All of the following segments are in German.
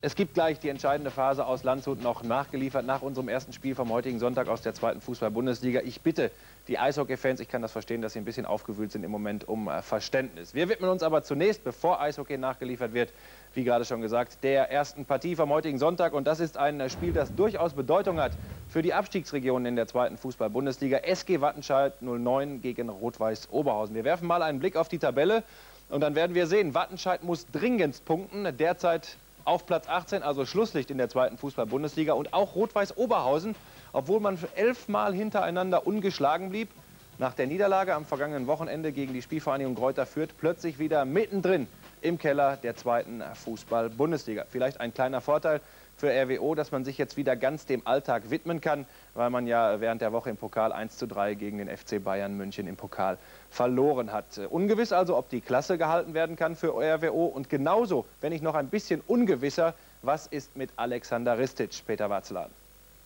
Es gibt gleich die entscheidende Phase aus Landshut noch nachgeliefert nach unserem ersten Spiel vom heutigen Sonntag aus der zweiten Fußball-Bundesliga. Ich bitte die Eishockey-Fans, ich kann das verstehen, dass sie ein bisschen aufgewühlt sind im Moment, um Verständnis. Wir widmen uns aber zunächst, bevor Eishockey nachgeliefert wird, wie gerade schon gesagt, der ersten Partie vom heutigen Sonntag. Und das ist ein Spiel, das durchaus Bedeutung hat für die Abstiegsregionen in der zweiten Fußball-Bundesliga. SG Wattenscheid 09 gegen Rot-Weiß Oberhausen. Wir werfen mal einen Blick auf die Tabelle und dann werden wir sehen, Wattenscheid muss dringend punkten. Derzeit auf Platz 18, also Schlusslicht in der zweiten Fußball-Bundesliga. Und auch Rot-Weiß Oberhausen, obwohl man 11 Mal hintereinander ungeschlagen blieb, nach der Niederlage am vergangenen Wochenende gegen die Spielvereinigung Greuther Fürth plötzlich wieder mittendrin im Keller der zweiten Fußball-Bundesliga. Vielleicht ein kleiner Vorteil für RWO, dass man sich jetzt wieder ganz dem Alltag widmen kann, weil man ja während der Woche im Pokal 1:3 gegen den FC Bayern München im Pokal verloren hat. Ungewiss also, ob die Klasse gehalten werden kann für RWO und genauso, wenn nicht noch ein bisschen ungewisser, was ist mit Alexander Ristic, Peter Watzladen?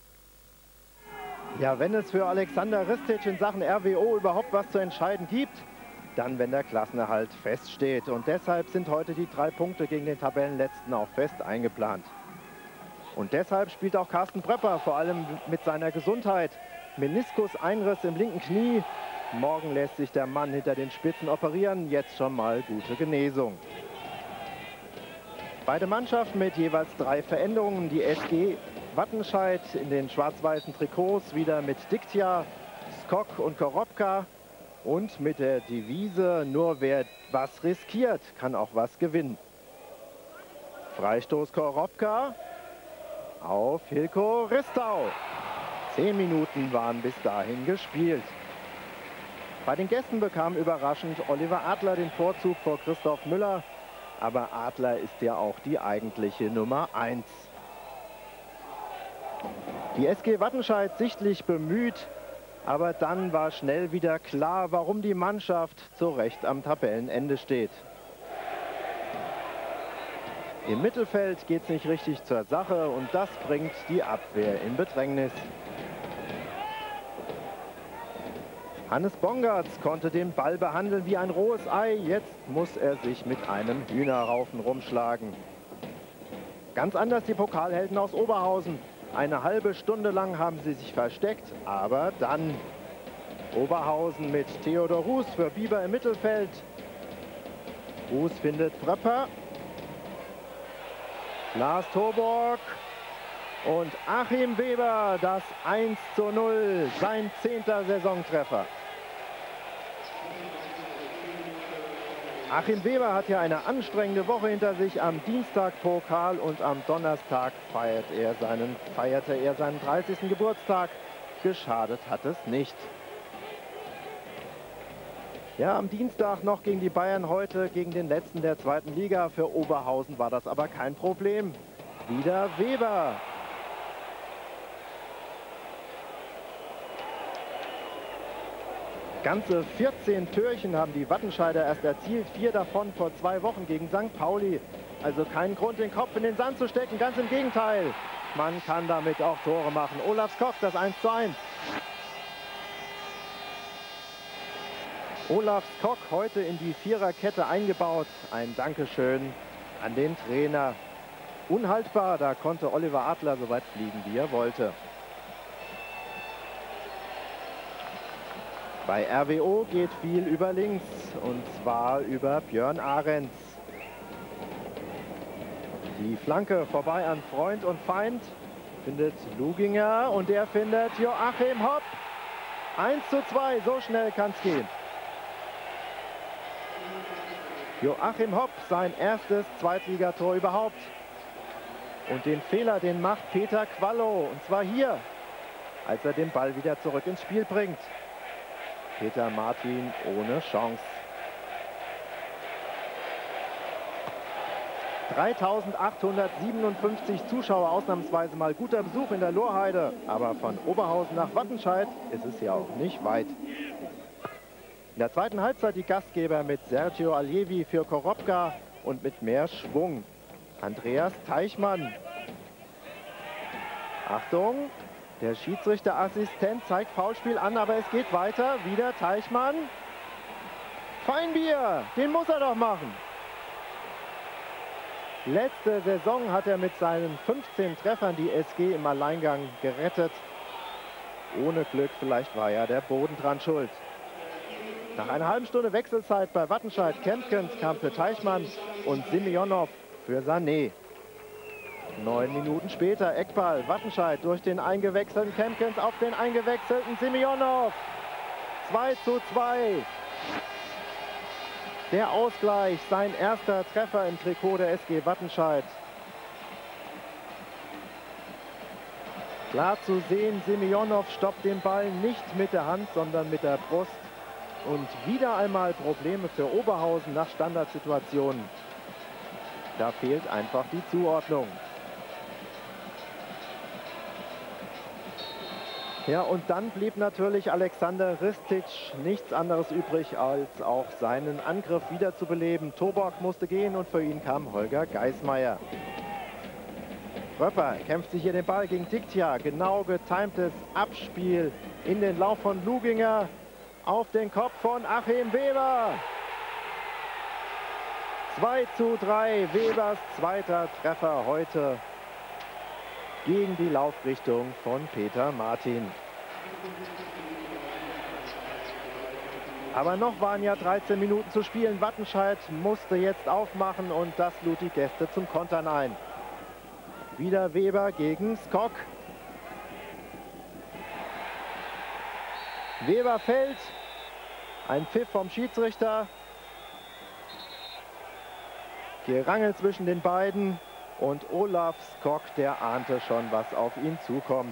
Ja, wenn es für Alexander Ristic in Sachen RWO überhaupt was zu entscheiden gibt, dann wenn der Klassenerhalt feststeht. Und deshalb sind heute die 3 Punkte gegen den Tabellenletzten auch fest eingeplant. Und deshalb spielt auch Carsten Pröpper, vor allem mit seiner Gesundheit. Meniskuseinriss im linken Knie. Morgen lässt sich der Mann hinter den Spitzen operieren. Jetzt schon mal gute Genesung. Beide Mannschaften mit jeweils 3 Veränderungen. Die SG Wattenscheid in den schwarz-weißen Trikots wieder mit Diktja, Skok und Korobka. Und mit der Devise, nur wer was riskiert, kann auch was gewinnen. Freistoß Korobka auf Hilko Ristau. 10 Minuten waren bis dahin gespielt. Bei den Gästen bekam überraschend Oliver Adler den Vorzug vor Christoph Müller. Aber Adler ist ja auch die eigentliche Nummer 1. Die SG Wattenscheid sichtlich bemüht. Aber dann war schnell wieder klar, warum die Mannschaft zu Recht am Tabellenende steht. Im Mittelfeld geht es nicht richtig zur Sache und das bringt die Abwehr in Bedrängnis. Hannes Bongartz konnte den Ball behandeln wie ein rohes Ei. Jetzt muss er sich mit einem Hühnerhaufen rumschlagen. Ganz anders die Pokalhelden aus Oberhausen. Eine halbe Stunde lang haben sie sich versteckt, aber dann Oberhausen mit Theodor Ruß für Bieber im Mittelfeld. Ruß findet Pröpper. Lars Toborg und Achim Weber, das 1:0, sein 10. Saisontreffer. Achim Weber hat ja eine anstrengende Woche hinter sich. Am Dienstag Pokal und am Donnerstag feierte er seinen 30. Geburtstag. Geschadet hat es nicht. Ja, am Dienstag noch gegen die Bayern, heute gegen den letzten der zweiten Liga. Für Oberhausen war das aber kein Problem. Wieder Weber. Ganze 14 Türchen haben die Wattenscheider erst erzielt, 4 davon vor 2 Wochen gegen St. Pauli. Also kein Grund, den Kopf in den Sand zu stecken, ganz im Gegenteil. Man kann damit auch Tore machen. Olaf Skok, das 1:1. Olaf Skok heute in die Viererkette eingebaut. Ein Dankeschön an den Trainer. Unhaltbar, da konnte Oliver Adler so weit fliegen, wie er wollte. Bei RWO geht viel über links, und zwar über Björn Ahrens. Die Flanke vorbei an Freund und Feind, findet Luginger und der findet Joachim Hopp. 1:2, so schnell kann es gehen. Joachim Hopp, sein erstes Zweitligator überhaupt. Und den Fehler, den macht Peter Quallow, und zwar hier, als er den Ball wieder zurück ins Spiel bringt. Peter Martin ohne Chance. 3.857 Zuschauer, ausnahmsweise mal guter Besuch in der Lorheide. Aber von Oberhausen nach Wattenscheid ist es ja auch nicht weit. In der zweiten Halbzeit die Gastgeber mit Sergio Alievi für Korobka und mit mehr Schwung. Andreas Teichmann. Achtung, der Schiedsrichterassistent zeigt Foulspiel an, aber es geht weiter. Wieder Teichmann. Feinbier, den muss er doch machen. Letzte Saison hat er mit seinen 15 Treffern die SG im Alleingang gerettet. Ohne Glück, vielleicht war ja der Boden dran schuld. Nach einer halben Stunde Wechselzeit bei Wattenscheid, Kempkens kam für Teichmann und Simeonov für Sané. 9 Minuten später Eckball, Wattenscheid durch den eingewechselten Kempkens auf den eingewechselten Simeonov. 2:2. Der Ausgleich, sein erster Treffer im Trikot der SG Wattenscheid. Klar zu sehen, Simeonov stoppt den Ball nicht mit der Hand, sondern mit der Brust. Und wieder einmal Probleme für Oberhausen nach Standardsituationen. Da fehlt einfach die Zuordnung. Ja, und dann blieb natürlich Alexander Ristic nichts anderes übrig, als auch seinen Angriff wiederzubeleben. Toborg musste gehen und für ihn kam Holger Geismeier. Röpper kämpft sich hier den Ball gegen Diktia. Genau getimtes Abspiel in den Lauf von Luginger auf den Kopf von Achim Weber. 2:3, Webers zweiter Treffer heute gegen die Laufrichtung von Peter Martin. Aber noch waren ja 13 Minuten zu spielen. Wattenscheid musste jetzt aufmachen und das lud die Gäste zum Kontern ein. Wieder Weber gegen Skok. Weber fällt. Ein Pfiff vom Schiedsrichter. Gerangel zwischen den beiden. Und Olaf Skok, der ahnte schon, was auf ihn zukommt.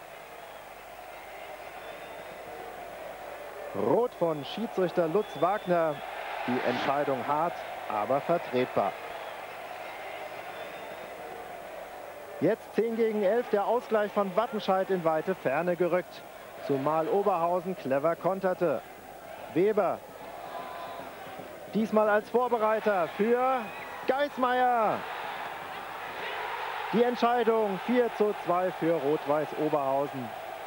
Rot von Schiedsrichter Lutz Wagner. Die Entscheidung hart, aber vertretbar. Jetzt 10:11, der Ausgleich von Wattenscheid in weite Ferne gerückt. Zumal Oberhausen clever konterte. Weber. Diesmal als Vorbereiter für Geismeier. Die Entscheidung 4:2 für Rot-Weiß Oberhausen.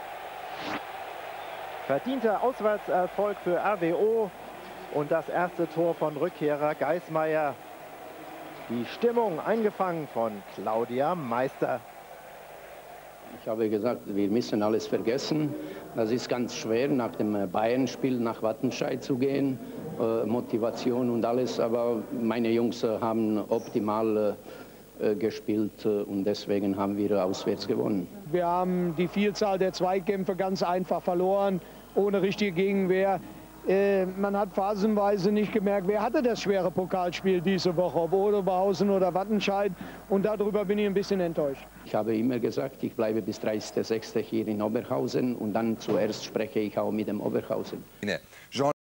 Verdienter Auswärtserfolg für RWO und das erste Tor von Rückkehrer Geismeier. Die Stimmung eingefangen von Claudia Meister. Ich habe gesagt, wir müssen alles vergessen. Das ist ganz schwer, nach dem Bayern-Spiel nach Wattenscheid zu gehen. Motivation und alles, aber meine Jungs haben optimal gespielt und deswegen haben wir auswärts gewonnen. Wir haben die Vielzahl der Zweikämpfe ganz einfach verloren, ohne richtige Gegenwehr. Man hat phasenweise nicht gemerkt, wer hatte das schwere Pokalspiel diese Woche, ob Oberhausen oder Wattenscheid. Und darüber bin ich ein bisschen enttäuscht. Ich habe immer gesagt, ich bleibe bis 30.06. hier in Oberhausen und dann zuerst spreche ich auch mit dem Oberhausen.